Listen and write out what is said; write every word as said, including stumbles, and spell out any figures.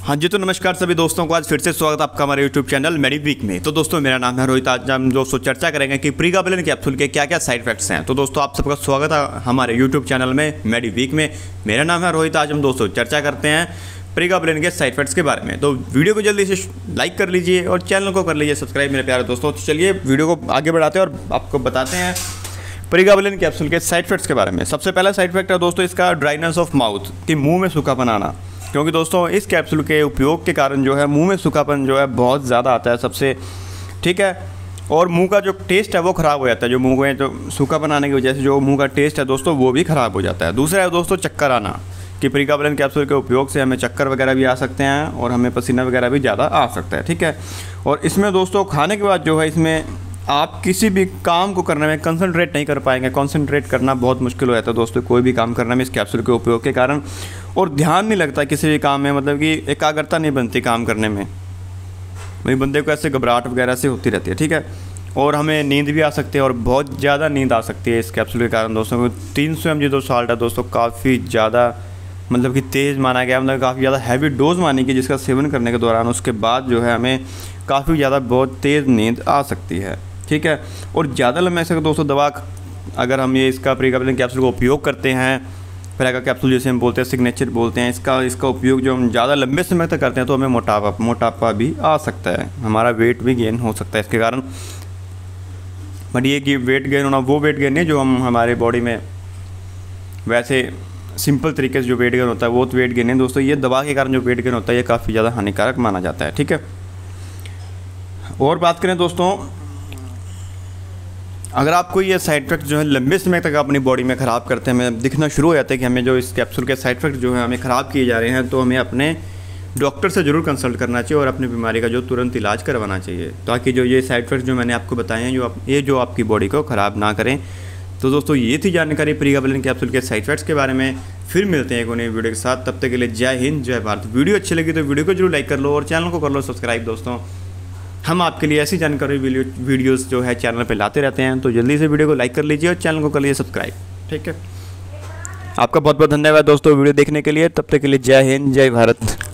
हाँ जी, तो नमस्कार सभी दोस्तों को। आज फिर से स्वागत आपका हमारे यूट्यूब चैनल मेडिवीक में। तो दोस्तों मेरा नाम है रोहित। आज हम दोस्तों चर्चा करेंगे कि प्रीगाबलिन कैप्सूल के क्या क्या साइड इफेक्ट्स हैं। तो दोस्तों आप सबका स्वागत है हमारे यूट्यूब चैनल में मेडिवीक में। मेरा नाम है रोहित। आज हम दोस्तों चर्चा करते हैं प्रीगाबलिन के साइड इफेक्ट्स के बारे में। तो वीडियो को जल्दी से लाइक कर लीजिए और चैनल को कर लीजिए सब्सक्राइब मेरे प्यारे दोस्तों। तो चलिए वीडियो को आगे बढ़ाते हैं और आपको बताते हैं प्रीगाबलिन कैप्सूल के साइड इफेक्ट्स के बारे में। सबसे पहला साइड इफेक्ट है दोस्तों इसका ड्राइनेस ऑफ माउथ, कि मुंह में सूखापन आना। क्योंकि दोस्तों इस कैप्सूल के उपयोग के कारण जो है मुंह में सूखापन जो है बहुत ज़्यादा आता है सबसे, ठीक है। और मुंह का जो टेस्ट है वो ख़राब हो जाता है। जो मुंह में जो सूखापन आने की वजह से जो मुंह का टेस्ट है दोस्तों वो भी ख़राब हो जाता है। दूसरा है दोस्तों चक्कर आना, कि प्रीगाबलिन कैप्सूल के उपयोग से हमें चक्कर वगैरह भी आ सकते हैं और हमें पसीना वगैरह भी ज़्यादा आ सकता है, ठीक है। और इसमें दोस्तों खाने के बाद जो है इसमें आप किसी भी काम को करने में कंसंट्रेट नहीं कर पाएंगे। कंसंट्रेट करना बहुत मुश्किल हो जाता है दोस्तों कोई भी काम करने में इस कैप्सूल के उपयोग के कारण। और ध्यान नहीं लगता किसी भी काम में, मतलब कि एकाग्रता नहीं बनती काम करने में। वही बंदे को ऐसे घबराहट वगैरह से होती रहती है, ठीक है। और हमें नींद भी आ सकती है और बहुत ज़्यादा नींद आ सकती है इस कैप्सूल के कारण दोस्तों। तीन सौ एम जी जो साल्ट है दोस्तों काफ़ी ज़्यादा मतलब कि तेज़ माना गया, मतलब काफ़ी ज़्यादा हैवी डोज मानी गई, जिसका सेवन करने के दौरान उसके बाद जो है हमें काफ़ी ज़्यादा बहुत तेज़ नींद आ सकती है, ठीक है। और ज़्यादा लंबे समय दोस्तों दवा अगर हम ये इसका प्रीगाबलिन कैप्सूल का उपयोग करते हैं, प्रेगा कैप्सूल जैसे हम बोलते हैं, सिग्नेचर बोलते हैं, इसका इसका उपयोग जो हम ज़्यादा लंबे समय तक करते हैं तो हमें मोटापा मोटापा भी आ सकता है, हमारा वेट भी गेन हो सकता है इसके कारण। बट ये कि वेट गेन होना वो वेट गेन नहीं जो हम हमारे बॉडी में वैसे सिंपल तरीके से जो वेट गेन होता है वो तो वेट गेन है दोस्तों। ये दवा के कारण जो वेट गेन होता है ये काफ़ी ज़्यादा हानिकारक माना जाता है, ठीक है। और बात करें दोस्तों, अगर आपको ये साइड इफेक्ट जो है लंबे समय तक अपनी बॉडी में ख़राब करते हैं, हमें दिखना शुरू हो जाता है कि हमें जो इस कैप्सूल के साइड इफेक्ट जो है हमें ख़राब किए जा रहे हैं, तो हमें अपने डॉक्टर से ज़रूर कंसल्ट करना चाहिए और अपनी बीमारी का जो तुरंत इलाज करवाना चाहिए, ताकि जो ये साइड इफेक्ट जो मैंने आपको बताए हैं जो आप ये जो आपकी बॉडी को ख़राब ना करें। तो दोस्तों ये थी जानकारी प्रीगाबलिन कैप्सूल के साइड इफेक्ट्स के बारे में। फिर मिलते हैं एक नई वीडियो के साथ, तब तक के लिए जय हिंद जय भारत। वीडियो अच्छी लगी तो वीडियो को जरूर लाइक कर लो और चैनल को कर लो सब्सक्राइब दोस्तों। हम आपके लिए ऐसी जानकारी वीडियो वीडियोस जो है चैनल पे लाते रहते हैं, तो जल्दी से वीडियो को लाइक कर लीजिए और चैनल को कर लीजिए सब्सक्राइब, ठीक है। आपका बहुत बहुत धन्यवाद दोस्तों वीडियो देखने के लिए। तब तक के लिए जय हिंद जय भारत।